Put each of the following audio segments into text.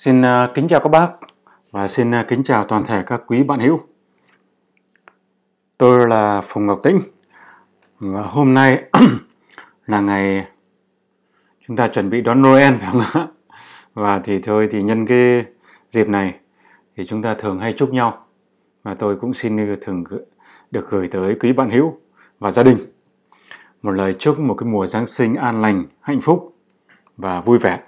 Xin kính chào các bác và xin kính chào toàn thể các quý bạn hữu. Tôi là Phùng Ngọc Tĩnh và hôm nay là ngày chúng ta chuẩn bị đón Noel phải không ạ? Và thì nhân cái dịp này thì chúng ta thường hay chúc nhau, và tôi cũng xin thường được gửi tới quý bạn hữu và gia đình một lời chúc một cái mùa Giáng sinh an lành, hạnh phúc và vui vẻ.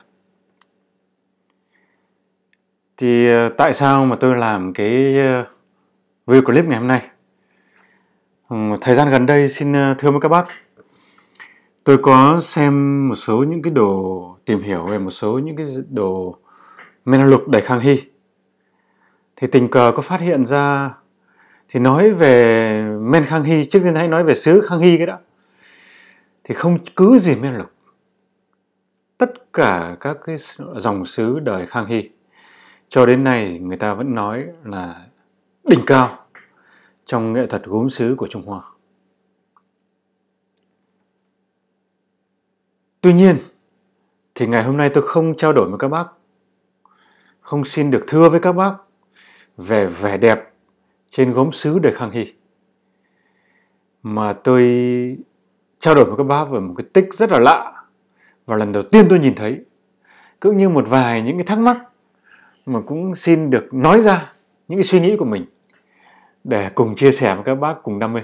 Thì tại sao mà tôi làm cái video clip ngày hôm nay? Thời gian gần đây xin thưa với các bác, tôi có xem một số những cái đồ tìm hiểu về một số những cái đồ men lục đầy khang hy. Thì tình cờ có phát hiện ra, thì nói về men khang hy, trước tiên hãy nói về sứ khang hy cái đã. Thì không cứ gì men lục, tất cả các cái dòng sứ đời khang hy cho đến nay người ta vẫn nói là đỉnh cao trong nghệ thuật gốm sứ của Trung Hoa. Tuy nhiên thì ngày hôm nay tôi không trao đổi với các bác, không xin được thưa với các bác về vẻ đẹp trên gốm sứ đời khang hy, mà tôi trao đổi với các bác về một cái tích rất là lạ và lần đầu tiên tôi nhìn thấy, cũng như một vài những cái thắc mắc mà cũng xin được nói ra những cái suy nghĩ của mình để cùng chia sẻ với các bác cùng đam mê.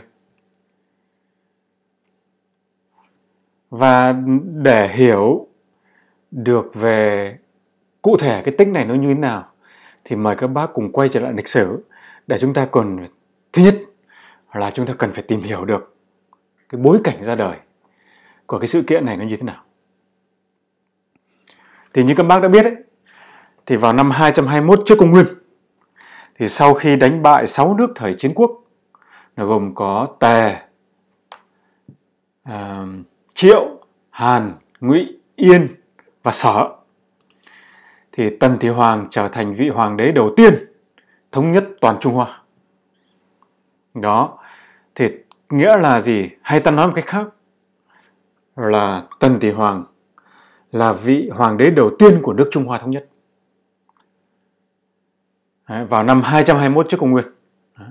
Và để hiểu được về cụ thể cái tích này nó như thế nào thì mời các bác cùng quay trở lại lịch sử để chúng ta còn, thứ nhất là chúng ta cần phải tìm hiểu được cái bối cảnh ra đời của cái sự kiện này nó như thế nào. Thì như các bác đã biết ấy, thì vào năm 221 trước công nguyên, thì sau khi đánh bại 6 nước thời chiến quốc, gồm có Tề, Triệu, Hàn, Ngụy, Yên và Sở, thì Tần Thủy Hoàng trở thành vị hoàng đế đầu tiên thống nhất toàn Trung Hoa. Đó, thì nghĩa là gì? Hay ta nói một cách khác là Tần Thủy Hoàng là vị hoàng đế đầu tiên của nước Trung Hoa thống nhất. Đấy, vào năm 221 trước công nguyên. Đấy.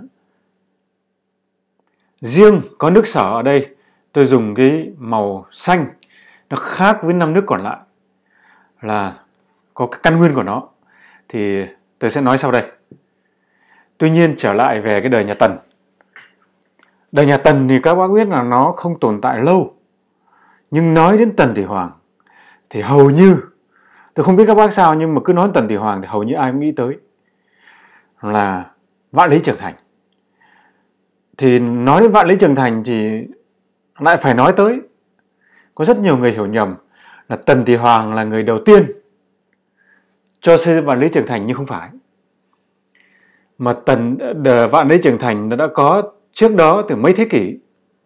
Riêng có nước Sở ở đây tôi dùng cái màu xanh, nó khác với 5 nước còn lại, là có cái căn nguyên của nó, thì tôi sẽ nói sau đây. Tuy nhiên trở lại về cái đời nhà Tần. Đời nhà Tần thì các bác biết là nó không tồn tại lâu, nhưng nói đến Tần Thủy Hoàng thì hầu như, tôi không biết các bác sao, nhưng mà cứ nói Tần Thủy Hoàng thì hầu như ai cũng nghĩ tới là Vạn Lý Trường Thành. Thì nói đến Vạn Lý Trường Thành thì lại phải nói tới, có rất nhiều người hiểu nhầm là Tần Thủy Hoàng là người đầu tiên cho xây dựng Vạn Lý Trường Thành, nhưng không phải. Mà Vạn Lý Trường Thành đã có trước đó từ mấy thế kỷ.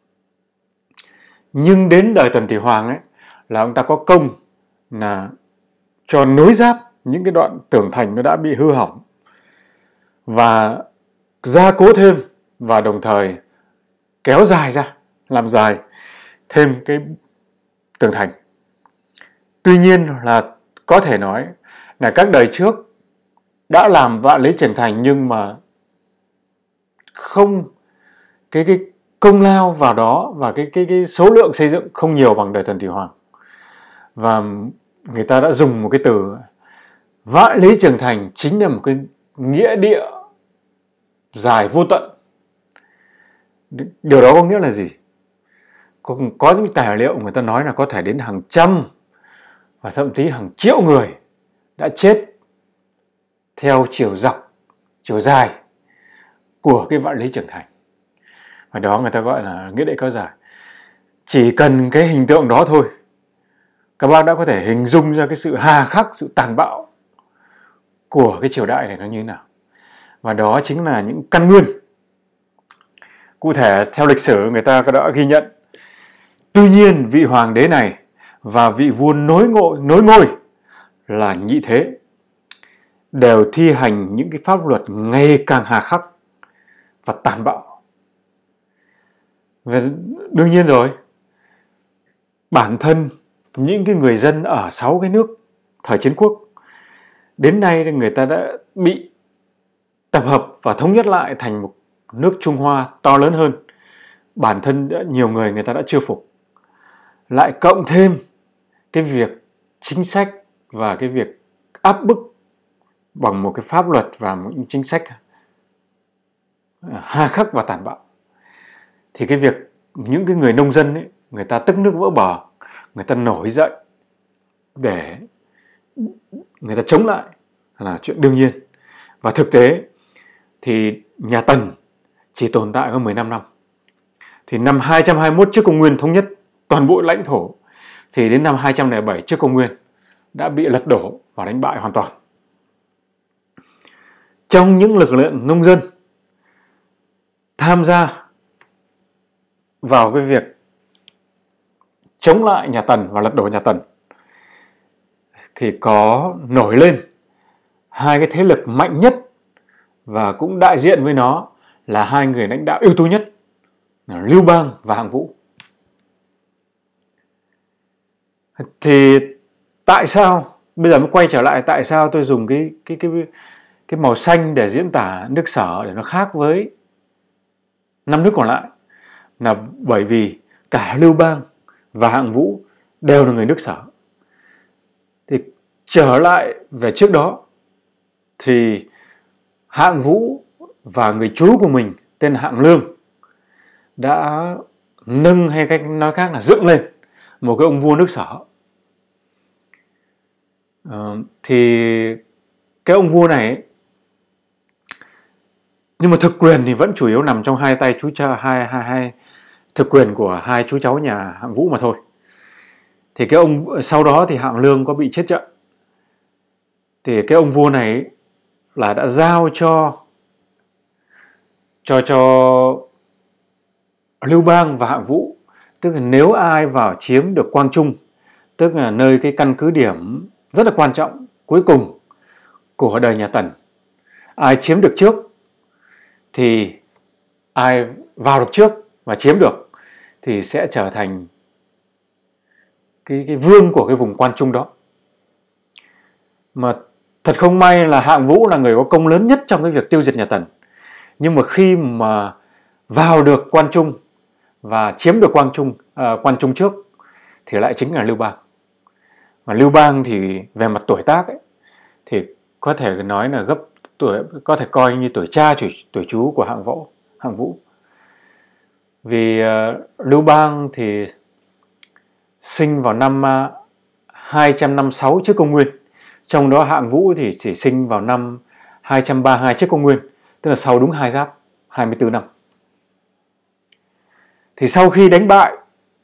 Nhưng đến đời Tần Thủy Hoàng ấy, là ông ta có công là cho nối giáp những cái đoạn tường thành nó đã bị hư hỏng và gia cố thêm, và đồng thời kéo dài ra, làm dài thêm cái tường thành. Tuy nhiên là có thể nói là các đời trước đã làm Vạn Lý Trường Thành, nhưng mà không cái công lao vào đó, và cái số lượng xây dựng không nhiều bằng đời Tần Thủy Hoàng. Và người ta đã dùng một cái từ Vạn Lý Trường Thành chính là một cái nghĩa địa dài vô tận. Điều đó có nghĩa là gì? Có những tài liệu người ta nói là có thể đến hàng trăm và thậm chí hàng triệu người đã chết theo chiều dọc, chiều dài của cái Vạn Lý Trường Thành. Và đó người ta gọi là nghĩa địa kéo dài. Chỉ cần cái hình tượng đó thôi, các bác đã có thể hình dung ra cái sự hà khắc, sự tàn bạo của cái triều đại này nó như thế nào. Và đó chính là những căn nguyên. Cụ thể theo lịch sử người ta đã ghi nhận. Tuy nhiên vị hoàng đế này và vị vua nối ngôi là Nhị Thế đều thi hành những cái pháp luật ngày càng hà khắc và tàn bạo. Và đương nhiên rồi, bản thân những cái người dân ở 6 cái nước thời chiến quốc Đến nay người ta đã bị tập hợp và thống nhất lại thành một nước Trung Hoa to lớn hơn. Bản thân nhiều người ta đã chưa phục. Lại cộng thêm cái việc chính sách và cái việc áp bức bằng một cái pháp luật và một chính sách hà khắc và tàn bạo, thì cái việc những cái người nông dân ấy, người ta tức nước vỡ bờ, người ta nổi dậy để người ta chống lại là chuyện đương nhiên. Và thực tế thì nhà Tần chỉ tồn tại có 15 năm. Thì năm 221 trước công nguyên thống nhất toàn bộ lãnh thổ, thì đến năm 207 trước công nguyên đã bị lật đổ và đánh bại hoàn toàn. Trong những lực lượng nông dân tham gia vào cái việc chống lại nhà Tần và lật đổ nhà Tần thì có nổi lên hai cái thế lực mạnh nhất và cũng đại diện với nó là hai người lãnh đạo ưu tú nhất là Lưu Bang và Hạng Vũ. Thì tại sao bây giờ mới quay trở lại, tại sao tôi dùng cái màu xanh để diễn tả nước Sở để nó khác với 5 nước còn lại, là bởi vì cả Lưu Bang và Hạng Vũ đều là người nước Sở. Thì trở lại về trước đó thì Hạng Vũ và người chú của mình tên Hạng Lương đã nâng, hay cách nói khác là dựng lên một cái ông vua nước Sở. Thì cái ông vua này ấy, nhưng mà thực quyền thì vẫn chủ yếu nằm trong hai tay thực quyền của hai chú cháu nhà Hạng Vũ mà thôi. Thì cái ông sau đó thì Hạng Lương có bị chết trận. Thì cái ông vua này ấy, là đã giao cho Lưu Bang và Hạng Vũ, tức là nếu ai vào chiếm được Quang Trung, tức là nơi cái căn cứ điểm rất là quan trọng cuối cùng của đời nhà Tần, ai chiếm được trước thì ai vào được trước và chiếm được thì sẽ trở thành cái vương của cái vùng Quan Trung đó. Mà thật không may là Hạng Vũ là người có công lớn nhất trong cái việc tiêu diệt nhà Tần. Nhưng mà khi mà vào được Quan Trung và chiếm được Quan Trung trước thì lại chính là Lưu Bang. Mà Lưu Bang thì về mặt tuổi tác ấy, thì có thể nói là gấp tuổi, có thể coi như tuổi cha tuổi chú của Hạng Vũ. Vì Lưu Bang thì sinh vào năm 256 trước công nguyên, trong đó Hạng Vũ thì chỉ sinh vào năm 232 trước công nguyên, tức là sau đúng 2 Giáp, 24 năm. Thì sau khi đánh bại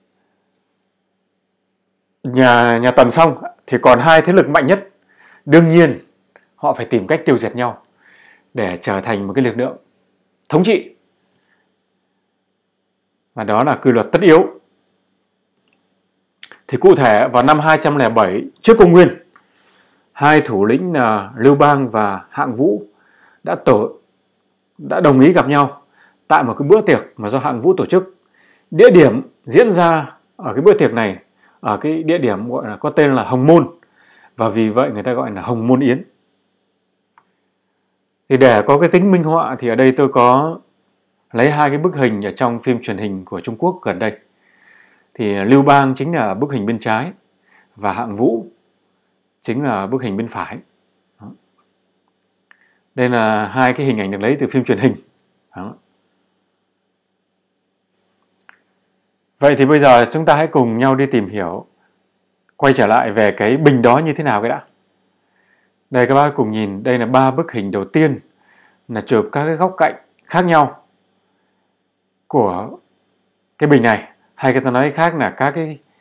nhà Tần xong thì còn hai thế lực mạnh nhất, đương nhiên họ phải tìm cách tiêu diệt nhau để trở thành một cái lực lượng thống trị. Và đó là quy luật tất yếu. Thì cụ thể vào năm 207 trước công nguyên, hai thủ lĩnh là Lưu Bang và Hạng Vũ đã đồng ý gặp nhau tại một cái bữa tiệc mà do Hạng Vũ tổ chức. Địa điểm diễn ra ở cái bữa tiệc này ở cái địa điểm gọi là có tên là Hồng Môn, và vì vậy người ta gọi là Hồng Môn Yến. Thì để có cái tính minh họa thì ở đây tôi có lấy hai cái bức hình ở trong phim truyền hình của Trung Quốc gần đây. Thì Lưu Bang chính là bức hình bên trái và Hạng Vũ chính là bức hình bên phải. Đó. Đây là hai cái hình ảnh được lấy từ phim truyền hình. Đó. Vậy thì bây giờ chúng ta hãy cùng nhau đi tìm hiểu, quay trở lại về cái bình đó như thế nào cái đã. Đây các bác cùng nhìn, đây là 3 bức hình đầu tiên là chụp các cái góc cạnh khác nhau của cái bình này, hay người ta nói khác là các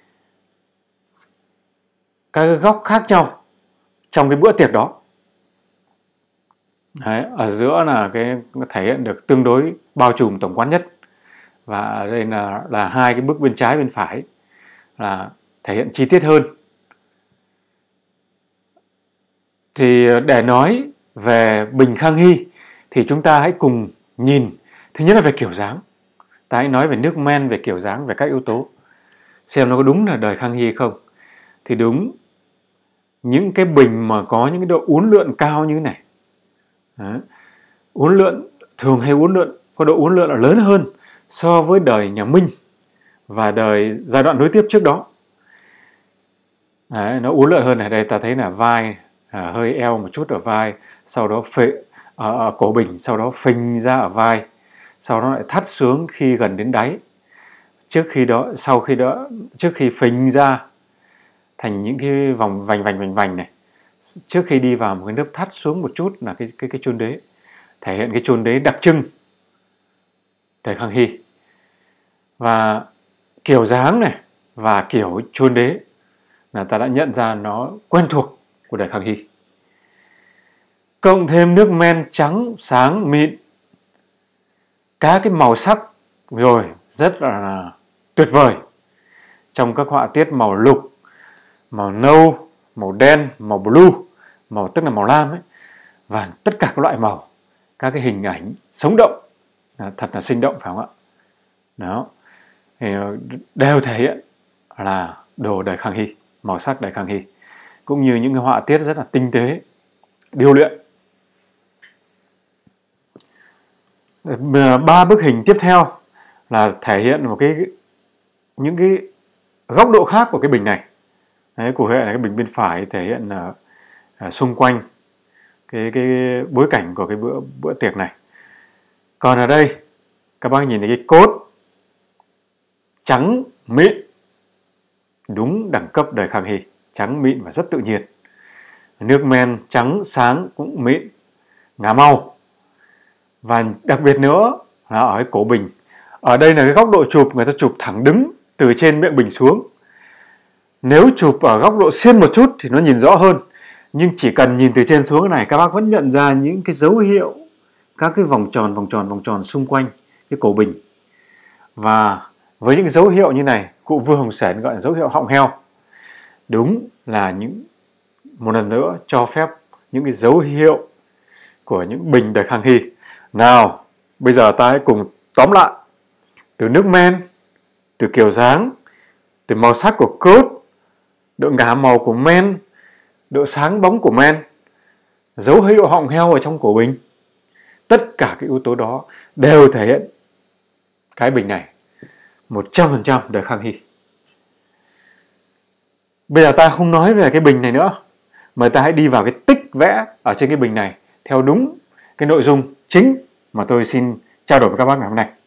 cái góc khác nhau trong cái bữa tiệc đó. Đấy, ở giữa là cái thể hiện được tương đối bao trùm tổng quát nhất, và ở đây là hai cái bức bên trái bên phải là thể hiện chi tiết hơn. Thì để nói về bình Khang Hy thì chúng ta hãy cùng nhìn, thứ nhất là về kiểu dáng. Ta hãy nói về nước men, về kiểu dáng, về các yếu tố, xem nó có đúng là đời Khang Hy không. Thì đúng những cái bình mà có những cái độ uốn lượn cao như thế này. Đấy. Uốn lượn, thường hay uốn lượn, có độ uốn lượn là lớn hơn so với đời nhà Minh và giai đoạn nối tiếp trước đó. Đấy, nó uốn lượn hơn này. Đây ta thấy là vai hơi eo một chút ở vai, sau đó ở cổ bình, sau đó phình ra ở vai, sau đó lại thắt xuống khi gần đến đáy. Trước khi phình ra thành những cái vòng vành này, trước khi đi vào một cái nếp thắt xuống một chút là cái chôn đế, thể hiện cái chôn đế đặc trưng Đời Khang Hy. Và kiểu dáng này và kiểu chôn đế là ta đã nhận ra nó quen thuộc của Đời Khang Hy. Cộng thêm nước men trắng sáng mịn, các cái màu sắc rồi rất là tuyệt vời trong các họa tiết màu lục, màu nâu, màu đen, màu blue, màu tức là màu lam ấy, và tất cả các loại màu, các cái hình ảnh sống động, thật là sinh động, phải không ạ? Đó, thì đều thể hiện là đồ Đời Khang Hy, màu sắc Đời Khang Hy, cũng như những cái họa tiết rất là tinh tế, điêu luyện. 3 bức hình tiếp theo là thể hiện những cái góc độ khác của cái bình này. Đấy, cụ thể là cái bình bên phải thể hiện xung quanh cái bối cảnh của cái bữa tiệc này. Còn ở đây các bác nhìn thấy cái cốt trắng mịn, đúng đẳng cấp Đời Khang Hy, trắng mịn và rất tự nhiên. Nước men trắng sáng cũng mịn, ngả màu. Và đặc biệt nữa là ở cái cổ bình. Ở đây là cái góc độ chụp, người ta chụp thẳng đứng từ trên miệng bình xuống. Nếu chụp ở góc độ xiên một chút thì nó nhìn rõ hơn. Nhưng chỉ cần nhìn từ trên xuống cái này, các bác vẫn nhận ra những cái dấu hiệu, các cái vòng tròn xung quanh cái cổ bình. Và với những dấu hiệu như này, cụ Vương Hồng Sển gọi là dấu hiệu họng heo. Đúng là một lần nữa cho phép những cái dấu hiệu của những bình Đời Khang Hy. Nào, bây giờ ta hãy cùng tóm lại. Từ nước men, từ kiểu dáng, từ màu sắc của cốt, độ ngả màu của men, độ sáng bóng của men, dấu hiệu họng heo ở trong cổ bình. Tất cả các yếu tố đó đều thể hiện cái bình này 100% Đời Khang Hy. Bây giờ ta không nói về cái bình này nữa, mà ta hãy đi vào cái tích vẽ ở trên cái bình này theo đúng cái nội dung chính mà tôi xin trao đổi với các bác ngày hôm nay.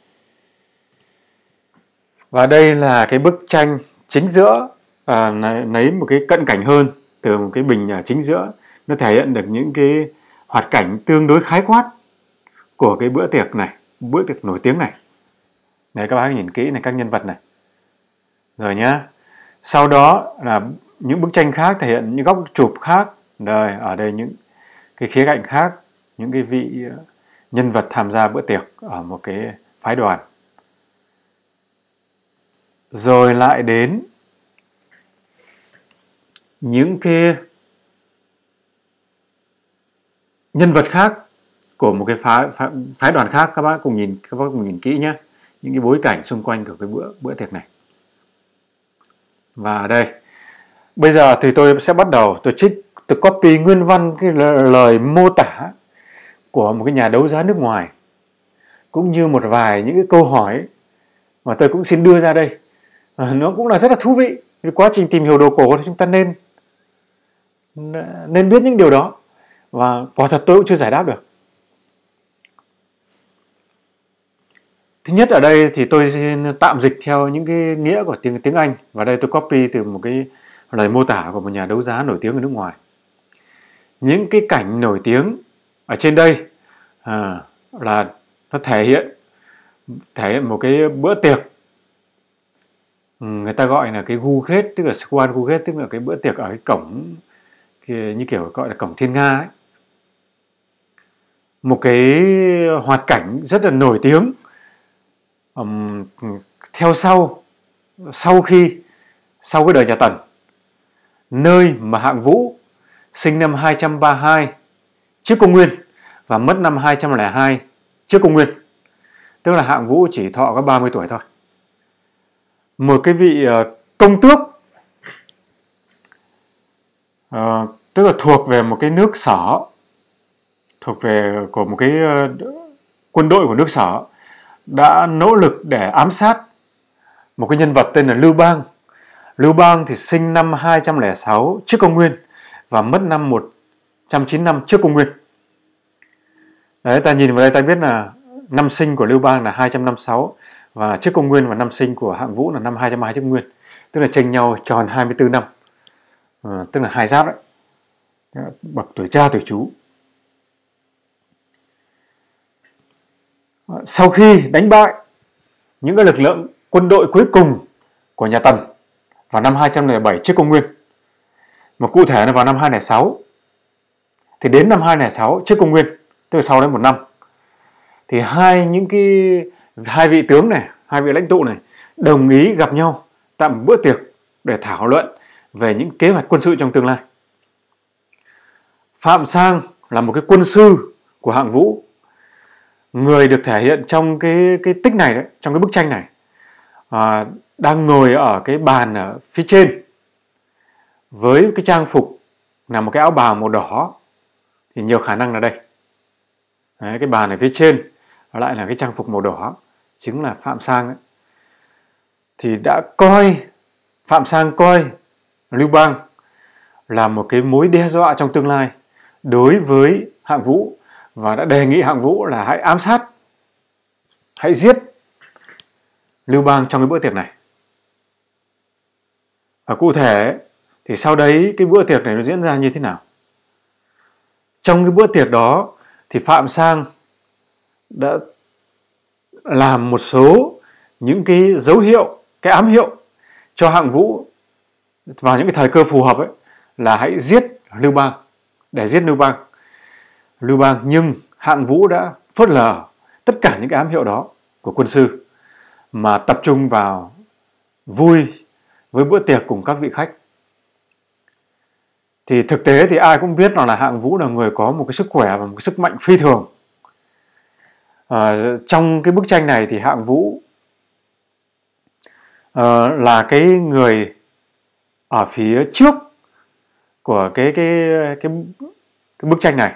Và đây là cái bức tranh chính giữa, lấy một cái cận cảnh hơn từ một cái bình chính giữa, nó thể hiện được những cái hoạt cảnh tương đối khái quát của cái bữa tiệc này, bữa tiệc nổi tiếng này. Đấy, các bác nhìn kỹ này, các nhân vật này. Rồi nhá. Sau đó là những bức tranh khác thể hiện những góc chụp khác. Đây, ở đây những cái khía cạnh khác, những cái vị nhân vật tham gia bữa tiệc ở một cái phái đoàn. Rồi lại đến những cái nhân vật khác của một cái phái đoàn khác. Các bác cùng nhìn kỹ nhé, những cái bối cảnh xung quanh của cái bữa tiệc này. Và ở đây bây giờ thì tôi sẽ bắt đầu tôi copy nguyên văn cái lời mô tả của một cái nhà đấu giá nước ngoài, cũng như một vài những cái câu hỏi mà tôi cũng xin đưa ra đây. Nó cũng là rất là thú vị. Vì quá trình tìm hiểu đồ cổ thì chúng ta nên biết những điều đó, và quả thật tôi cũng chưa giải đáp được. Thứ nhất, ở đây thì tôi xin tạm dịch theo những cái nghĩa của tiếng Anh, và đây tôi copy từ một cái lời mô tả của một nhà đấu giá nổi tiếng ở nước ngoài. Những cái cảnh nổi tiếng ở trên đây là nó thể hiện một cái bữa tiệc, người ta gọi là cái Guget, tức là Square Guget, tức là cái bữa tiệc ở cái cổng như kiểu gọi là cổng Thiên Nga ấy. Một cái hoạt cảnh rất là nổi tiếng. Theo sau cái đời nhà Tần, nơi mà Hạng Vũ sinh năm 232 trước công nguyên và mất năm 202 trước công nguyên, tức là Hạng Vũ chỉ thọ có 30 tuổi thôi. Một cái vị công tước Tức là thuộc về một cái nước Sở, thuộc về của một cái quân đội của nước Sở, đã nỗ lực để ám sát một cái nhân vật tên là Lưu Bang. Lưu Bang thì sinh năm 206 trước công nguyên và mất năm 195 trước công nguyên. Đấy, ta nhìn vào đây ta biết là năm sinh của Lưu Bang là 256 và trước công nguyên, và năm sinh của Hạng Vũ là năm 220 trước công nguyên, tức là chênh nhau tròn 24 năm, tức là hai giáp đấy, bậc tuổi cha tuổi chú. Sau khi đánh bại những cái lực lượng quân đội cuối cùng của nhà Tần vào năm 207 trước công nguyên, mà cụ thể là vào năm 206, thì đến năm 206 trước công nguyên, tức là sau đấy một năm, thì hai vị tướng này, hai vị lãnh tụ này đồng ý gặp nhau tại một bữa tiệc để thảo luận về những kế hoạch quân sự trong tương lai. Phạm Sang là một cái quân sư của Hạng Vũ, người được thể hiện trong cái tích này đấy, trong cái bức tranh này, đang ngồi ở cái bàn ở phía trên với cái trang phục là một cái áo bào màu đỏ, thì nhiều khả năng là đây. Đấy, cái bàn ở phía trên lại là cái trang phục màu đỏ, chính là Phạm Sang ấy. Thì Phạm Sang coi Lưu Bang là một cái mối đe dọa trong tương lai đối với Hạng Vũ, và đã đề nghị Hạng Vũ là hãy ám sát, hãy giết Lưu Bang trong cái bữa tiệc này. Và cụ thể thì sau đấy cái bữa tiệc này nó diễn ra như thế nào? Trong cái bữa tiệc đó thì Phạm Sang đã làm một số những cái dấu hiệu, cái ám hiệu cho Hạng Vũ vào những cái thời cơ phù hợp ấy, là hãy giết Lưu Bang, để giết Lưu Bang. Nhưng Hạng Vũ đã phớt lờ tất cả những cái ám hiệu đó của quân sư, mà tập trung vào vui với bữa tiệc cùng các vị khách. Thì thực tế thì ai cũng biết là Hạng Vũ là người có một cái sức khỏe và một cái sức mạnh phi thường. Trong cái bức tranh này thì Hạng Vũ là cái người ở phía trước của cái bức tranh này,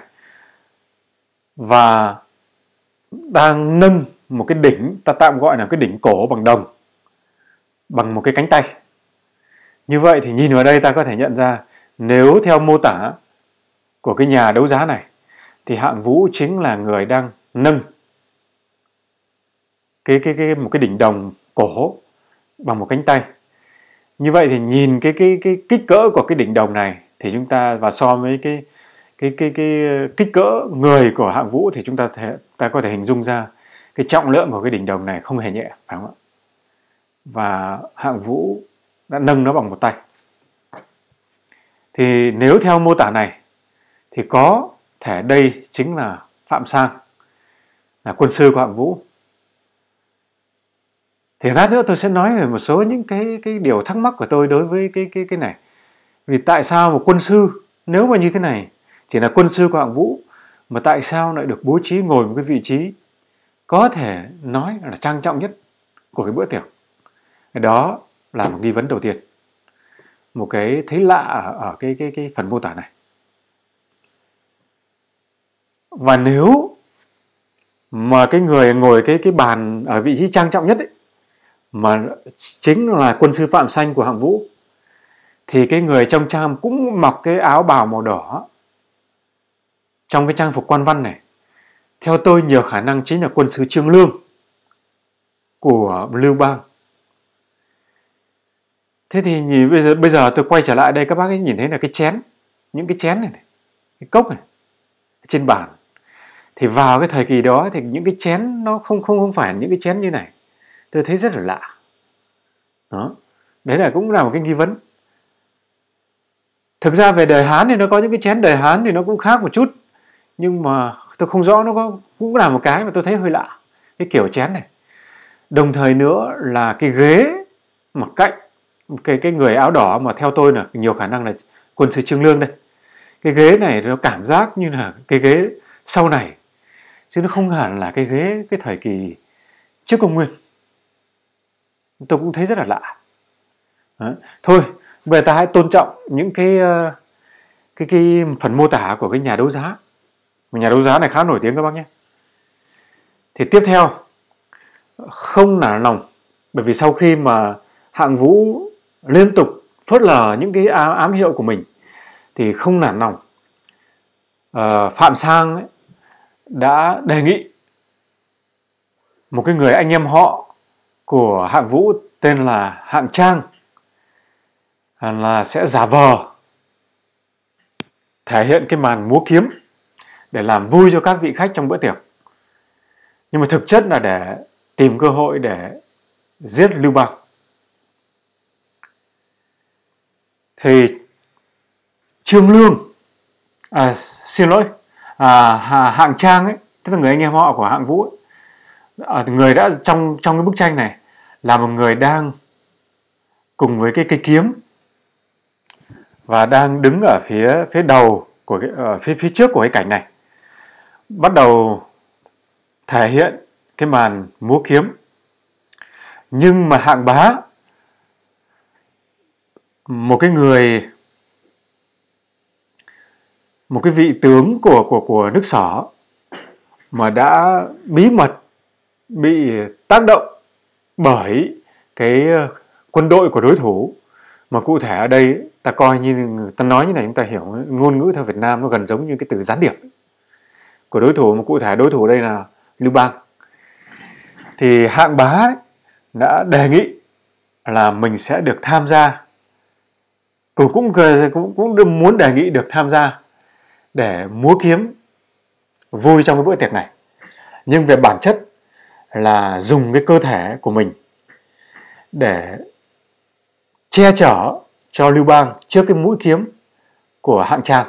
và đang nâng một cái đỉnh, ta tạm gọi là cái đỉnh cổ bằng đồng, bằng một cái cánh tay. Như vậy thì nhìn vào đây ta có thể nhận ra, nếu theo mô tả của cái nhà đấu giá này, thì Hạng Vũ chính là người đang nâng một cái đỉnh đồng cổ bằng một cánh tay. Như vậy thì nhìn cái kích cỡ của cái đỉnh đồng này, thì chúng ta, và so với cái kích cỡ người của Hạng Vũ, thì ta có thể hình dung ra cái trọng lượng của cái đỉnh đồng này không hề nhẹ, phải không ạ? Và Hạng Vũ đã nâng nó bằng một tay. Thì nếu theo mô tả này thì có thể đây chính là Phạm Sang, là quân sư của Hạng Vũ. Thì lát nữa tôi sẽ nói về một số những cái điều thắc mắc của tôi đối với cái này. Vì tại sao một quân sư, nếu mà như thế này, chỉ là quân sư của Hạng Vũ, mà tại sao lại được bố trí ngồi một cái vị trí có thể nói là trang trọng nhất của cái bữa tiệc? Đó là một nghi vấn đầu tiên, một cái thấy lạ ở cái phần mô tả này. Và nếu mà cái người ngồi cái bàn ở vị trí trang trọng nhất ấy, mà chính là quân sư Phạm Sang của Hạng Vũ, thì cái người trong trang cũng mặc cái áo bào màu đỏ trong cái trang phục quan văn này, theo tôi nhiều khả năng chính là quân sư Trương Lương của Lưu Bang. Thế thì bây giờ tôi quay trở lại đây, các bác ấy nhìn thấy là cái chén, những cái chén này, cái cốc này trên bàn. Thì vào cái thời kỳ đó thì những cái chén nó không phải những cái chén như này. Tôi thấy rất là lạ. Đó. Đấy là cũng là một cái nghi vấn. Thực ra về đời Hán thì nó có những cái chén đời Hán thì nó cũng khác một chút. Nhưng mà tôi không rõ, nó cũng là một cái mà tôi thấy hơi lạ, cái kiểu chén này. Đồng thời nữa là cái ghế mặt cạnh cái người áo đỏ, mà theo tôi là nhiều khả năng là quân sư Trương Lương đây. Cái ghế này nó cảm giác như là cái ghế sau này, chứ nó không hẳn là cái ghế cái thời kỳ trước công nguyên. Tôi cũng thấy rất là lạ. Đó. Thôi, bây giờ ta hãy tôn trọng những cái phần mô tả của cái nhà đấu giá. Một nhà đấu giá này khá nổi tiếng các bác nhé. Thì tiếp theo, không nản lòng, bởi vì sau khi mà Hạng Vũ liên tục phớt lờ những cái ám hiệu của mình thì không nản lòng, Phạm Sang ấy đã đề nghị một cái người anh em họ của Hạng Vũ tên là Hạng Trang là sẽ giả vờ thể hiện cái màn múa kiếm để làm vui cho các vị khách trong bữa tiệc. Nhưng mà thực chất là để tìm cơ hội để giết Lưu Bang. Thì Trương Lương, Hạng Trang ấy, tức là người anh em họ của Hạng Vũ ấy, người đã trong cái bức tranh này là một người đang cùng với cái cây kiếm và đang đứng ở phía đầu của phía trước của cái cảnh này, bắt đầu thể hiện cái màn múa kiếm. Nhưng mà Hạng Bá, một cái vị tướng của nước Sở mà đã bí mật bị tác động bởi cái quân đội của đối thủ, mà cụ thể ở đây ta coi như ta nói như này, chúng ta hiểu ngôn ngữ theo Việt Nam nó gần giống như cái từ gián điệp của đối thủ, mà cụ thể đối thủ đây là Lưu Bang. Thì Hạng Bá đã đề nghị là mình sẽ được tham gia, cũng muốn đề nghị được tham gia để múa kiếm vui trong cái bữa tiệc này, nhưng về bản chất là dùng cái cơ thể của mình để che chở cho Lưu Bang trước cái mũi kiếm của Hạng Trang.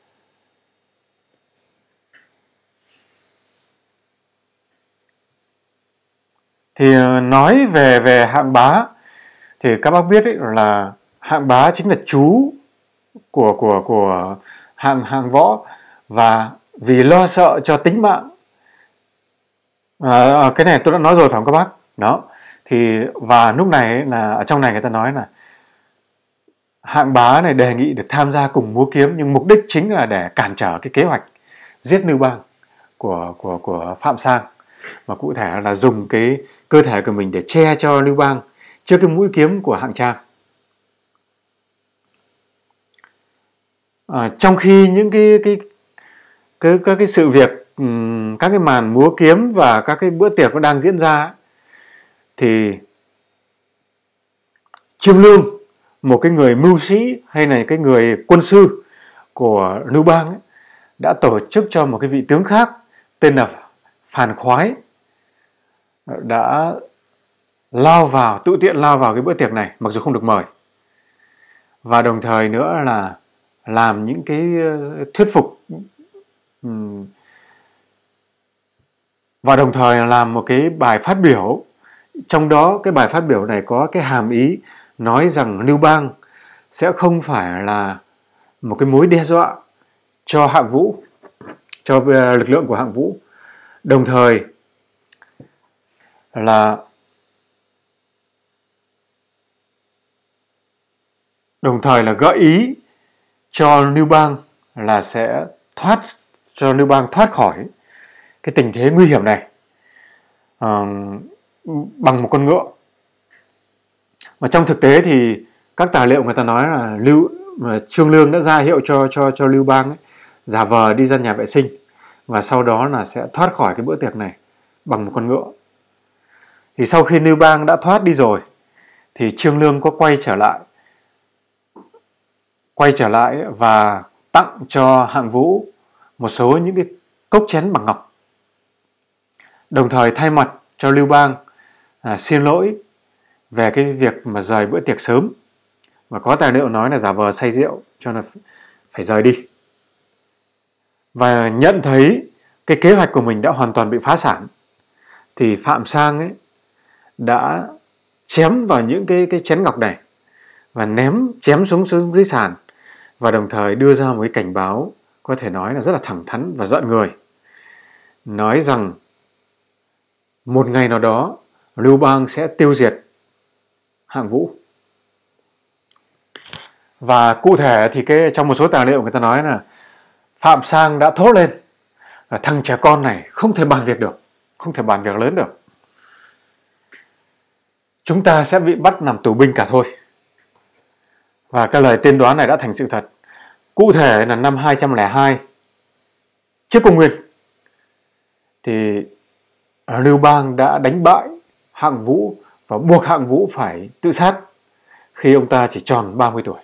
Thì nói về Hạng Bá thì các bác biết ấy, là Hạng Bá chính là chú của Hạng Võ, và vì lo sợ cho tính mạng, cái này tôi đã nói rồi phải không các bác? Đó. Thì và lúc này là ở trong này người ta nói là Hạng Bá này đề nghị được tham gia cùng múa kiếm, nhưng mục đích chính là để cản trở cái kế hoạch giết Lưu Bang của Phạm Sang, và cụ thể là dùng cái cơ thể của mình để che cho Lưu Bang trước cái mũi kiếm của Hạng Trang. Trong khi những các cái sự việc, các cái màn múa kiếm và các cái bữa tiệc nó đang diễn ra, thì Trương Lương, một cái người mưu sĩ hay là cái người quân sư của Lưu Bang ấy, đã tổ chức cho một cái vị tướng khác tên là Phàn Khoái đã tự tiện lao vào cái bữa tiệc này mặc dù không được mời, và đồng thời nữa là làm những cái thuyết phục, và đồng thời làm một cái bài phát biểu. Trong đó cái bài phát biểu này có cái hàm ý nói rằng Lưu Bang sẽ không phải là một cái mối đe dọa cho Hạng Vũ, cho lực lượng của Hạng Vũ. Đồng thời là gợi ý cho Lưu Bang là sẽ cho Lưu Bang thoát khỏi cái tình thế nguy hiểm này bằng một con ngựa. Mà trong thực tế thì các tài liệu người ta nói là Trương Lương đã ra hiệu cho Lưu Bang ấy, giả vờ đi ra nhà vệ sinh và sau đó là sẽ thoát khỏi cái bữa tiệc này bằng một con ngựa. Thì sau khi Lưu Bang đã thoát đi rồi thì Trương Lương có quay trở lại và tặng cho Hạng Vũ một số những cái cốc chén bằng ngọc, đồng thời thay mặt cho Lưu Bang xin lỗi về cái việc mà rời bữa tiệc sớm, và có tài liệu nói là giả vờ say rượu cho nên phải rời đi, và nhận thấy cái kế hoạch của mình đã hoàn toàn bị phá sản, thì Phạm Sang ấy đã chém vào những cái chén ngọc này và chém xuống dưới sàn, và đồng thời đưa ra một cái cảnh báo có thể nói là rất là thẳng thắn và rợn người, nói rằng một ngày nào đó Lưu Bang sẽ tiêu diệt Hạng Vũ. Và cụ thể thì trong một số tài liệu người ta nói là Phạm Sang đã thốt lên là thằng trẻ con này không thể bàn việc được, không thể bàn việc lớn được. Chúng ta sẽ bị bắt làm tù binh cả thôi. Và cái lời tiên đoán này đã thành sự thật. Cụ thể là năm 202 trước công nguyên thì Lưu Bang đã đánh bại Hạng Vũ và buộc Hạng Vũ phải tự sát khi ông ta chỉ tròn 30 tuổi.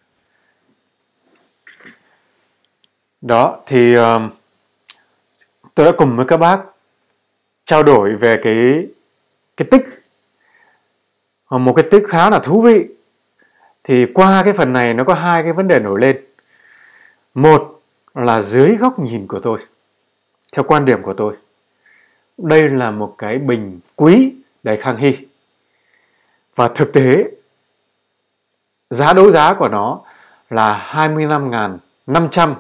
Đó thì tôi đã cùng với các bác trao đổi về cái tích, một cái tích khá là thú vị. Thì qua cái phần này nó có hai cái vấn đề nổi lên. Một là dưới góc nhìn của tôi, theo quan điểm của tôi, đây là một cái bình quý đầy Khang Hy. Và thực tế giá đấu giá của nó là 25.500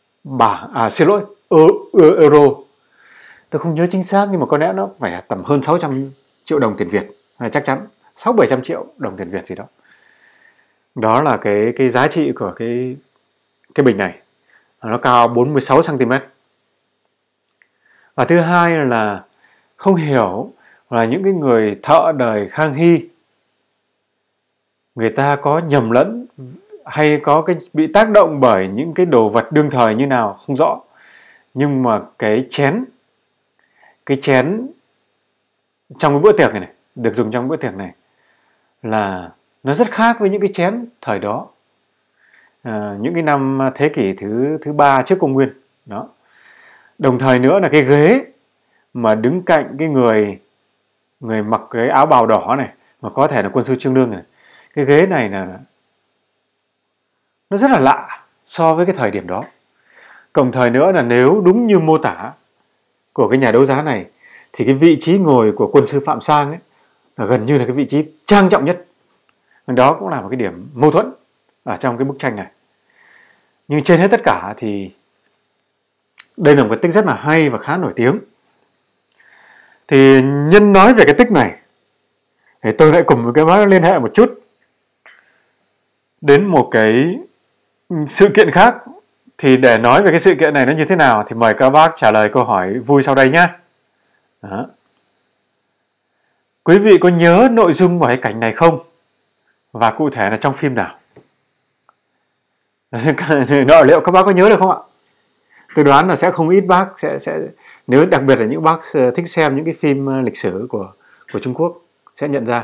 euro. Tôi không nhớ chính xác nhưng mà có lẽ nó phải tầm hơn 600 triệu đồng tiền Việt, chắc chắn 600-700 triệu đồng tiền Việt gì đó. Đó là cái giá trị của cái bình này. Nó cao 46 cm. Và thứ hai là không hiểu là những cái người thợ đời Khang Hy, người ta có nhầm lẫn hay có cái bị tác động bởi những cái đồ vật đương thời như nào không rõ. Nhưng mà cái chén trong cái bữa tiệc này được dùng trong bữa tiệc này là nó rất khác với những cái chén thời đó, những cái năm thế kỷ thứ 3 trước công nguyên đó. Đồng thời nữa là cái ghế mà đứng cạnh cái người mặc cái áo bào đỏ này, mà có thể là quân sư Trương Lương này, cái ghế này là nó rất là lạ so với cái thời điểm đó. Cộng thời nữa là nếu đúng như mô tả của cái nhà đấu giá này thì cái vị trí ngồi của quân sư Phạm Sang ấy là gần như là cái vị trí trang trọng nhất. Đó cũng là một cái điểm mâu thuẫn ở trong cái bức tranh này. Nhưng trên hết tất cả thì đây là một cái tích rất là hay và khá nổi tiếng. Thì nhân nói về cái tích này thì tôi lại cùng với các bác liên hệ một chút đến một cái sự kiện khác. Thì để nói về cái sự kiện này nó như thế nào thì mời các bác trả lời câu hỏi vui sau đây nhé. Đó. Quý vị có nhớ nội dung của cái cảnh này không? Và cụ thể là trong phim nào? Liệu các bác có nhớ được không ạ? Tôi đoán là sẽ không ít bác sẽ nếu đặc biệt là những bác thích xem những cái phim lịch sử của Trung Quốc sẽ nhận ra.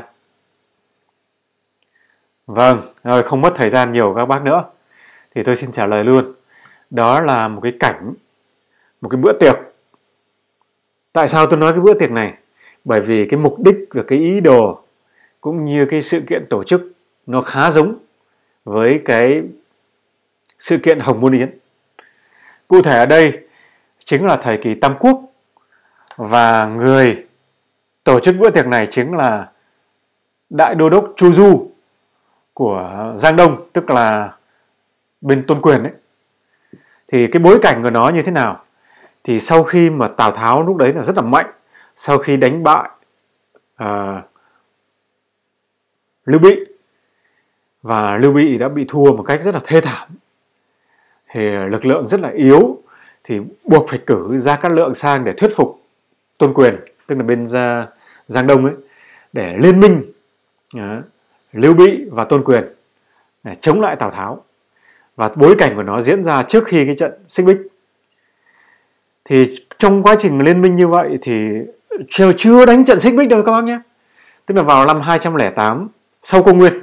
Vâng, rồi không mất thời gian nhiều các bác nữa thì tôi xin trả lời luôn. Đó là một cái cảnh, một cái bữa tiệc. Tại sao tôi nói cái bữa tiệc này? Bởi vì cái mục đích và cái ý đồ cũng như cái sự kiện tổ chức nó khá giống với cái sự kiện Hồng Môn Yến. Cụ thể ở đây chính là thời kỳ Tam Quốc, và người tổ chức bữa tiệc này chính là Đại Đô đốc Chu Du của Giang Đông, tức là bên Tôn Quyền ấy. Thì cái bối cảnh của nó như thế nào? Thì sau khi mà Tào Tháo lúc đấy là rất là mạnh, sau khi đánh bại Lưu Bị, và Lưu Bị đã bị thua một cách rất là thê thảm, thì lực lượng rất là yếu, thì buộc phải cử Gia Cát Lượng sang để thuyết phục Tôn Quyền, tức là bên Giang Đông ấy, để liên minh Lưu Bị và Tôn Quyền để chống lại Tào Tháo. Và bối cảnh của nó diễn ra trước khi cái trận Xích Bích. Thì trong quá trình liên minh như vậy thì chưa đánh trận Xích Bích đâu các bác nhé. Tức là vào năm 208 sau công nguyên,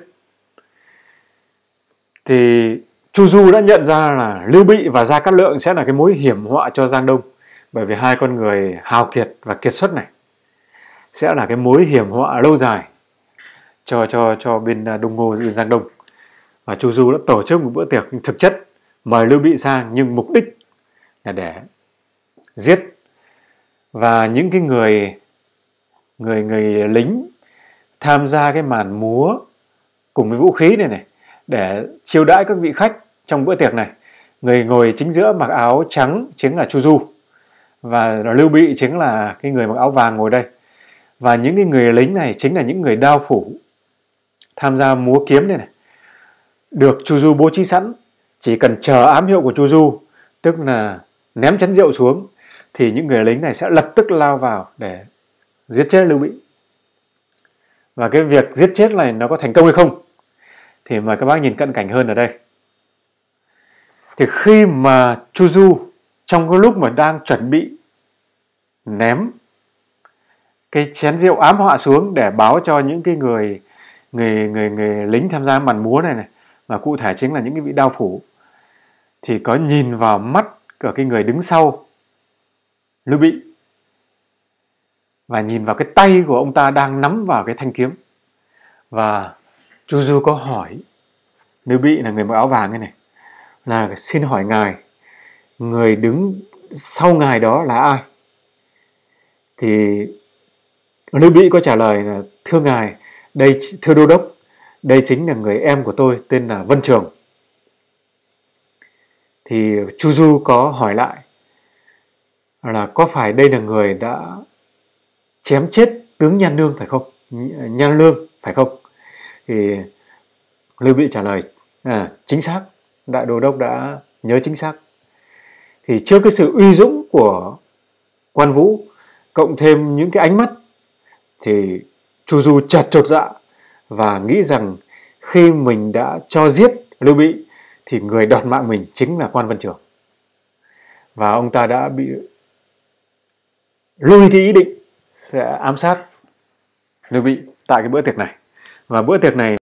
thì Chu Du đã nhận ra là Lưu Bị và Gia Cát Lượng sẽ là cái mối hiểm họa cho Giang Đông. Bởi vì hai con người hào kiệt và kiệt xuất này sẽ là cái mối hiểm họa lâu dài cho bên Đông Ngô, bên Giang Đông. Và Chu Du đã tổ chức một bữa tiệc thực chất mời Lưu Bị sang, nhưng mục đích là để giết. Và những cái người lính tham gia cái màn múa cùng với vũ khí này để chiêu đãi các vị khách trong bữa tiệc này. Người ngồi chính giữa mặc áo trắng chính là Chu Du, và Lưu Bị chính là cái người mặc áo vàng ngồi đây. Và những cái người lính này chính là những người đao phủ tham gia múa kiếm này. được Chu Du bố trí sẵn, chỉ cần chờ ám hiệu của Chu Du, tức là ném chén rượu xuống, thì những người lính này sẽ lập tức lao vào để giết chết Lưu Bị. Và cái việc giết chết này nó có thành công hay không thì mời các bác nhìn cận cảnh hơn ở đây. Thì khi mà Chu Du trong cái lúc mà đang chuẩn bị ném cái chén rượu ám họa xuống để báo cho những cái người lính tham gia màn múa này, và cụ thể chính là những cái vị đao phủ, thì có nhìn vào mắt của cái người đứng sau Lưu Bị và nhìn vào cái tay của ông ta đang nắm vào cái thanh kiếm. Và Chu Du có hỏi Lưu Bị là người mặc áo vàng này, là xin hỏi ngài, người đứng sau ngài đó là ai? Thì Lưu Bị có trả lời là thưa ngài, thưa đô đốc, đây chính là người em của tôi tên là Vân Trường. Thì Chu Du có hỏi lại là có phải đây là người đã chém chết tướng Nhan Lương phải không? Nhan Lương phải không? Thì Lưu Bị trả lời chính xác, đại đô đốc đã nhớ chính xác. Thì trước cái sự uy dũng của Quan Vũ cộng thêm những cái ánh mắt, thì Chu Du chợt chột dạ và nghĩ rằng khi mình đã cho giết Lưu Bị thì người đoạt mạng mình chính là Quan Vân Trường. Và ông ta đã bị lùi cái ý định sẽ ám sát Lưu Bị tại cái bữa tiệc này. Và bữa tiệc này